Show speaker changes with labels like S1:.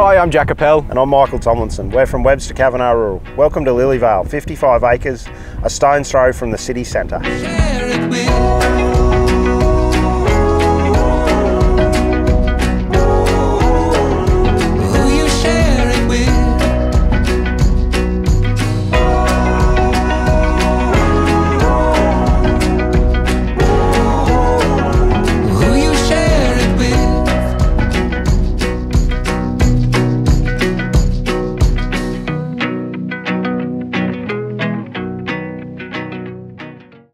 S1: Hi, I'm Jack Apel.
S2: And I'm Michael Tomlinson. We're from Webster Cavanagh Rural. Welcome to Lilyvale, 55 acres, a stone's throw from the city centre.